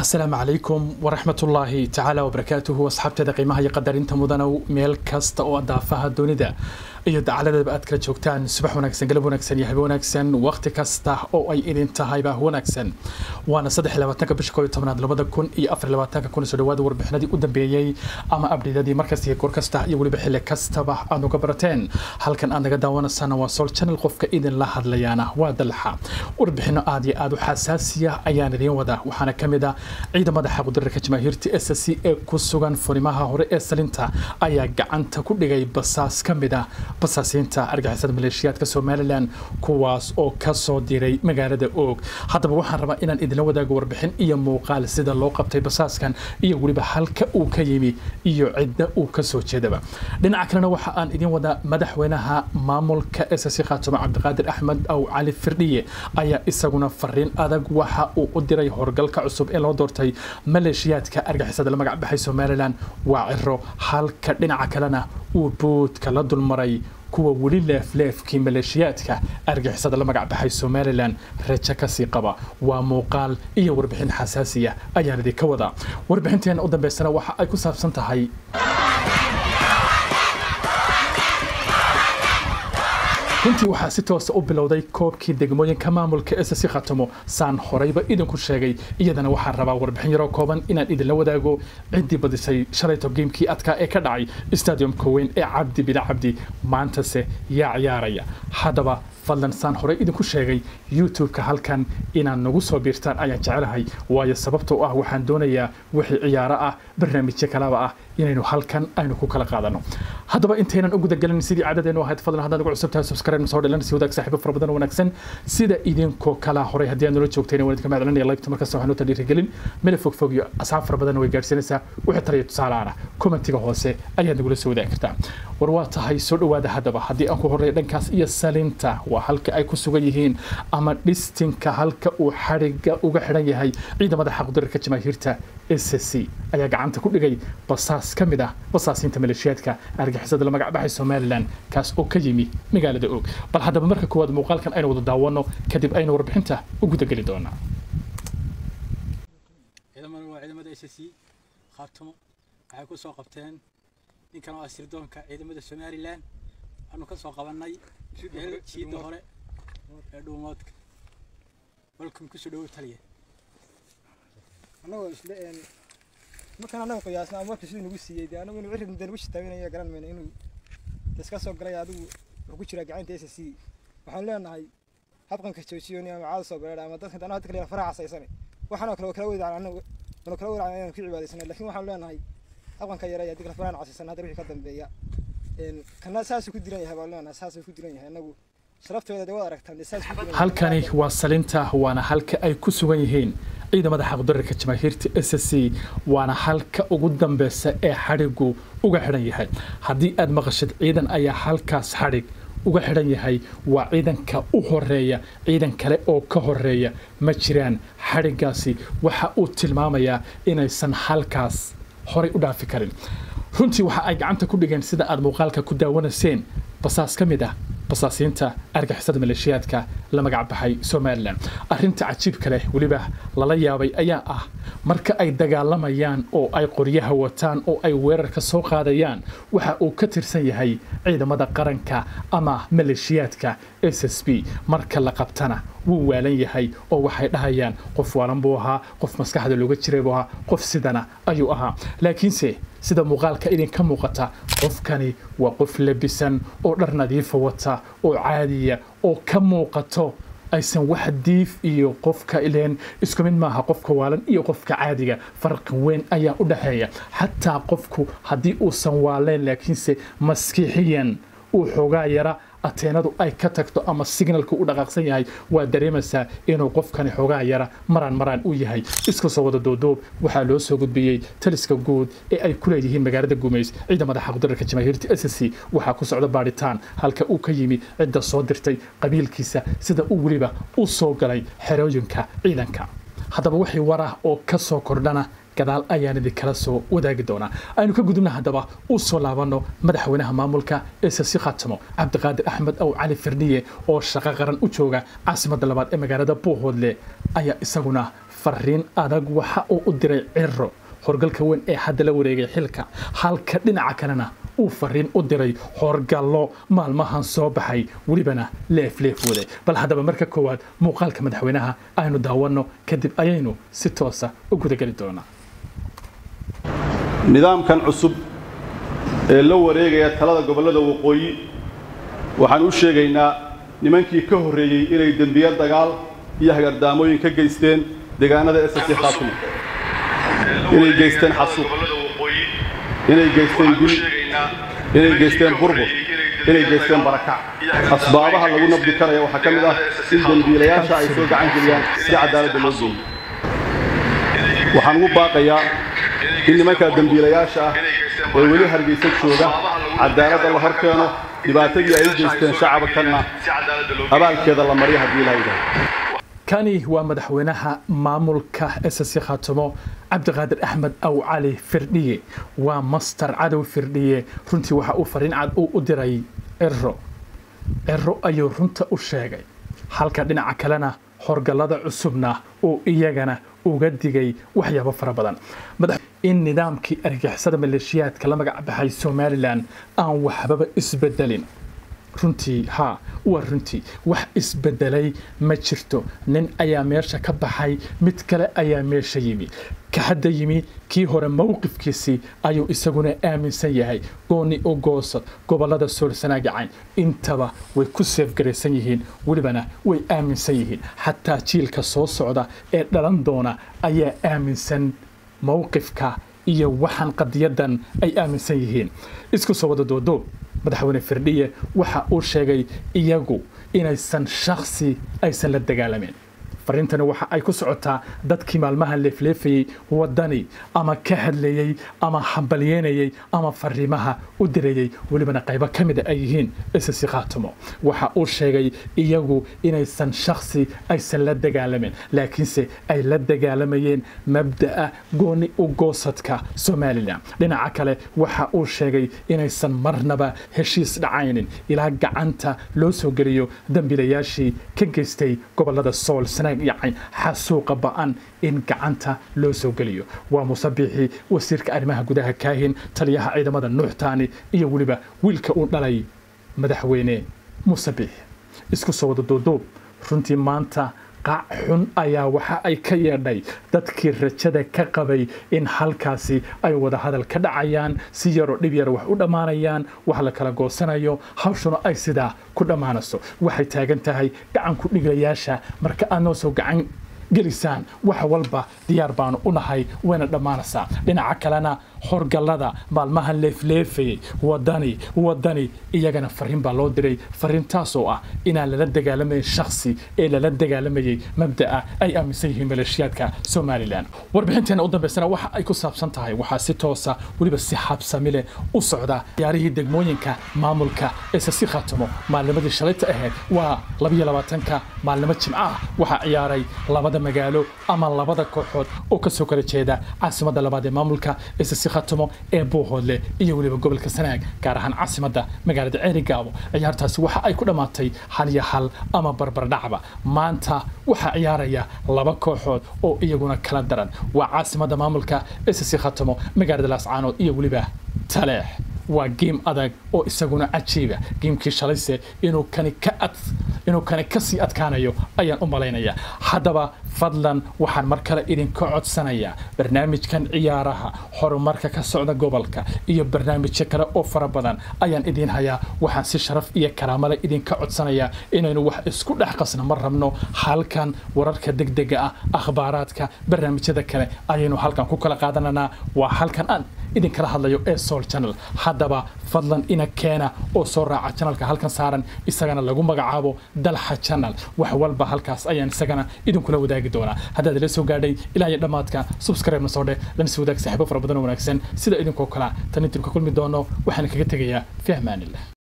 السلام عليكم ورحمة الله تعالى وبركاته واصحابتي قيمها يقدر انت مدنو ميل كاست او اضافها دونيدا iyo dacalada aad kala joogtaan subax wanaagsan galab wanaagsan iyo habeen wanaagsan waqti kasta oo ay idin tahay baa wanaagsan waana 23 bisha 11 2024 kuna soo dhawaada warbixinadii u dambeeyay ama abdeedadii markasta iyo goor kasta iyo waliba xilli kastaba aad uga barateen halkan aan naga daawanaysan waa Sol Channel qofka idin la hadlayana waa dalxa warbixino aad iyo aad u xasaasiya ayaan idin wada waxaana kamid ah ciidamada xaqdarka jamaahiirta SSC ee ku sugan furimaha hore ee salinta ayaa gacanta ku dhigay basaas kamid ah basaasiinta argagixisada maleeshiyaadka Somaliland kuwaas oo ka soo diray magaalada Og hadaba waxaan rabaa inaan idin wadaago warbixin iyo muuqaal sida loo qabtay basaaskan iyo waliba halka uu ka yimi iyo cidda uu ka soo jeedaba dhinaca kalena waxa aan idin wada madaxweynaha maamulka SSC Khaatuma Cabdiqaadir Axmed aw Cali Firdhiye ayaa isaguna fariin adag waxa uu u diray horgalka cusub ee loo doortay maleeshiyaadka argagixisada la magac baxay Somaliland waa ciro halka dhinaca kalena uu boodka la dulmaray kuwa wali leefleefkii maleeshiyaadka argagixisada la magac baxay Somaliland raja ka sii qaba waa muuqaal iyo warbixin xasaasiya ayaan idin ka wada warbixinteena u dambeysana waxa ay ku saabsan tahay runtii waxaa si toos ah u bilowday koobkii degmooyinka maamulka SSC Khaatumo saan horeyba idinku sheegay iyadana waxaan rabaa warbixin yar oo kooban inaan idin la wadaago cidii badisay shalayto geemkii adka ee ka dhacay stadium Koweyn ee Cabdi Bila Cabdi maanta se yaa ciyaaraya hadaba fadlan saan horey idinku sheegay YouTube-ka halkan inaan nagu soo biirtaan ayaan jecelahay waayo sababtoo ah waxaan doonayaa wixii ciyaaro ah barnaamijyo kalaba ah inaynu halkan aynu ku kala qaadano hadaba inteenan ugu dagalin sidii caadadeenu ahayd fadlan haddaad ugu cusubtahay subscribe soo dhalan si wadaag saaxiibo fara badan wanaagsan sida idinko kala horey haddii aad nala joogteen waan idinka macdalnay like marka soo xanuuta dhiirigelin meel fog iyo asxaab fara badan way gaarsiinaysaa wixii tariyo tusaalaana commentiga hoose ayaad nagula soo wadaagi kartaa war waa tahay soo dhawaada hadaba haddii aan ku horeeyo dhankaas iyo salinta waa halka ay ku sugan yihiin ama dhistinka halka uu xariga uga xiran yahay ciidamada xaqdarka jamaahiirta SSC ayaa gacanta ku dhigay basaas kamid ah basaasiinta maleeshiyaadka argagixisada la magac baxay Somaliland kaas oo ka yimi magaalada Og bal hadaba marka koowaad muuqaalkan aynu wada daawano kadib aynu warbixinta ugu dagali doonaa ciidamada SSC Khaatumo waxay ku soo qabteen ninkan oo asirdoonka ciidamada Somaliland aanu ka soo qabanay jiida hore ee dhuumoodka welcome ku soo dhaw taliye anagoo isleen markaan anagu qiyaasna ama sidii nagu siiyay anagu inuu cirid mudan wish taabinaya garan meena inuu iska soo galay adigu wuxuu ku jira gacanta SSC waxaan leenahay habqanka joojiyeen ama caad soo galay ama dadka danaha kale faraxaysan waxaan kala wada anagu kala wada inaan ku cibaadeysanay laakiin waxaan leenahay habqanka yaray dadka faraxaysan hadda wixii ka dambeeya kana saas ku diran yahay walaalana saas ku diran yahay anagu sharafteeda wada aragtaan saas ku diran halkani waa salinta waana halka ay ku sugan yihiin ciidamada xaqdarka jamaahiirta SSC waana halka ugu dambeysa ee xarigu uga xiran yahay haddii aad maqashid ciidan ayaa halkaas xarig uga xiran yahay waa ciidanka u horeeya ciidan kale oo ka horeeya ma jiraan xarigaasi waxa uu tilmaamayaa inaysan halkaas horay u dhaafi karin runtii waxa ay gacanta ku dhigeen sida aad muuqaalka ku daawanayseen basaas kamid ah basaasiinta argagixisada maleeshiyaadka la magac baxay Somaliland arinta cajiibka leh waliba lala yaabay ayaa ah marka ay dagaalamayaan oo ay qoryaha wataan oo ay weerarka soo qaadayaan waxa uu ka tirsan yahay ciidamada qaranka ama maleeshiyaadka SSB marka la qabtana wuu waalan yahay oo waxay dhahayaan qof waalan buu ahaa qof maskaxda looga jiray buu ahaa qof sidana ayuu ahaa laakiinse sida muuqaalka idin ka muuqata qofkani waa qof labisan oo dhar nadiif wata oo caadiya oo ka muuqato aysan wax diif iyo qofka ileen isku mid maaha qofka waalan iyo qofka caadiga farqi weyn ayaa u dhaxeeya xataa qofku haddii uusan waaleen laakiinse maskixiyan uu xoogaa yara ateenadu ay ka tagto ama signalku u dhaqaaqsan yahay waa dareemaysaa inuu qofkani xoogaa yara maraan u yahay iska soo wada doodoob waxaa loo soo gudbiyey taliska guud ee ay ku leeyihiin magaalada Gumeys ciidamada xaqdarka jamaahiirta SSC waxaa ku socda baaritaan halka uu ka yimi cidda soo dirtay qabiilkiisa sida uu waliba u soo galay xerooyinka ciidanka hadaba wixii warah oo ka soo kordhana gadaal ayaan idin kala soo wadaagi doonaa aynu ka gudubna hadaba u soo laabano madaxweynaha maamulka SSC Khaatumo Cabdiqaadir Axmed aw Cali Firdhiye oo shaqo qaran u jooga caasimadda labaad ee magaalada Buuhoodle ayaa isaguna fariin adag waxa uu u diray Ciro horgalka weyn ee hadda la wareegay xilka halka dhinaca kalena uu fariin u diray horgallo maalmahan soo baxay walibana leef waday bal hadaba marka koowaad muuqaalka madaxweynaha aynu daawano kadib ayaynu si toos ah u guda gali doonaa nidaamkan cusub ee la wareegaya talada gobolada waqooyi waxaan u sheegaynaa nimankii ka horeeyay inay dambiyo dagaal iyo hagardaamooyin ka geysteen deegaanada SSC Khartoum inay geysteen xasuuq inay geysteen dil inay geysteen burbur inay geysteen barakac asbaabaha lagu nabdi karayo waxa kamid ah in dambiilayaasha ay soo gacan geliyaan si cadaalad loo geeyo waxaan ugu baaqayaa in nimanka dambiilayaasha ah oo weli hargeysa jooga cadaalad la horkeeno dhibaatadii ay geysteen shacabkana abaalkeeda la mariyo hadii la yiraahdo كاني ومدحونها مامولك أساسي خاتمه عبد القادر أحمد أو علي فردية ومستر عدو فردية رنتي وحا أوفرين عد أو أدري إرو أيو رنت أشيغي حالك دينا عكالنا حرقلada cusubna oo iyagana uga digay waxyaabo fara badan madax in nidaamkii argixisada maleeshiyaadka la magac baxay Somaliland aan waxba isbedelin runtii waa runtii wax isbedelay ma jirto nin ayaa meesha ka baxay mid kale ayaa meesha yimi ka hadda yimi kii hore mowqifkiisi ayuu isaguna aaminsan yahay gooni oo goosad gobolada Soolsanaagacayn intaba way ku seefgareysan yihiin walibana way aaminsan yihiin xataa jiilka soo socda ee dhalan doona ayaa aaminsan mowqifka iyo waxan qadiyadan ay aaminsan yihiin isku soo wada doodo madaxweyne Firdhiye waxa uu sheegay iyagu inaysan shakhsi aysan la dagaalamin farintana waxa ay ku socotaa dadkii maalmaha leefleefayay wadani ama ka hadlayay ama hambalyeynayay ama fariimaha u dirayay walibana qaybo kamid ay yihiin SSC Khartoum waxa uu sheegay iyagu inaysan shakhsi aysan la dagaalamin laakiinse ay la dagaalamayeen mabda'a gooni u goosadka Somaliland dhinaca kale waxa uu sheegay inaysan marnaba heshiis dhacaynin ilaa gacanta loo soo geliyo dambiilayaashii ka geystay gobolada Soolsanaag يعني حسوق بأن إن كعنتا لو سوقليو ومصبيحي وسيرك أرمها جودها كاهن تليها عيدا مدى النوع تاني يقولي با ويلك أولي مدحويني مصبيح اسكو سواد الدودو رنتي مانتا قاحن أيا وحا أي كيرداي دادكي رجادة كاقباي إن حالكاسي أي ودا هذا الكدعيان سيارو لبيارو وحا ودمانيان وحالا كالاقو سنايو حوشنو أي سيدا كدمانسو وحي تاقنتاهي قعان كودنيقلياشا مركا آنوسو قعان جلسان وحوالبا ديار بانو أنهاي وين الدمانسا لنا عكالنا horgalada maalmaha leefleefay wadani iyagana fariin baa loo diray fariintaasoo ah inaan la dagaalamay shakhsi ee la dagaalamay mabda'a ay aaminsan yihiin maleeshiyaadka Somaliland warbixinteena u dambeysana waxa ay ku saabsan tahay waxa si toosa waliba si habsami leh u socda ciyaarihii degmooyinka maamulka SSC Khartoum maalmadii shalayta ahayd waa 22ka maalmo Jimcaha waxa ciyaaray labada magaalo ama labada kooxood oo ka soo kala jeeda caasimadda labaad ee maamulka SSC Khartoum ee Buuhoodle iyo waliba gobolka Sanaag gaar ahaan caasimadda magaalada Ceerigaabo ciyaartaasi waxa ay ku dhamaatay hal iyo hal ama barbar dhacba maanta waxa ciyaaraya laba kooxood oo iyaguna kala daran waa caasimadda maamulka SSC Khartoum magaalada Laascaanood iyo waliba Taleex waa game adag oo isaguna cajiiba gamekii shalayse inuu kani ka sii adkaanayo ayaan u maleynaya hadaba fadlan waxaan mar kale idin ka codsanayaa barnaamijkan ciyaaraha horumarka ka socda gobolka iyo barnaamijyo kale oo fara badan ayaan idin hayaa waxaan si sharaf iyo karaamo leh idin ka codsanayaa inaynu wax isku dhex qasno mar rabno halkan wararka degdega ah akhbaaraadka barnaamijyada kale ayaynu halkan ku kala qaadananaa waa halkan aan idin kala hadlayo ee Soul Channel hadaba fadlan ina keena oo soo raaca channelka halkan saaran isagana lagu magacaabo Dalxa Channel wax walba halkaas ayaan isagana idin kula wadaagi doonaa hadda la soo gaadhay ilaa iyo dhamaadka subscribe na soo dheh lana soo wadaag saaxiibo fara badan oo wanaagsan sida idinkoo kala tan inta ku kulmi doono waxaan kaga tagayaa fahmaanillah